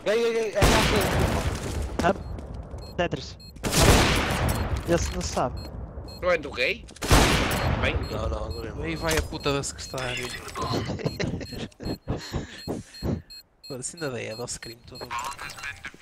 Gay, é Hub. Tetris. Esse não se sabe. Não é do gay? Bem, Não, agora é Aí vai a puta da secretária. Foda-se, ainda dei a doce crime todo.